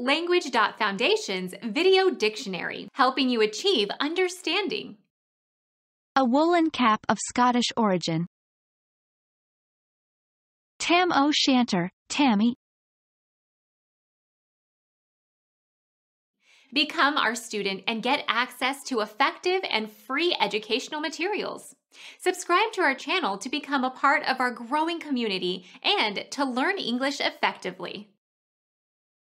Language.Foundation's Video Dictionary, helping you achieve understanding. A woolen cap of Scottish origin. Tam o' Shanter, Tammy. Become our student and get access to effective and free educational materials. Subscribe to our channel to become a part of our growing community and to learn English effectively.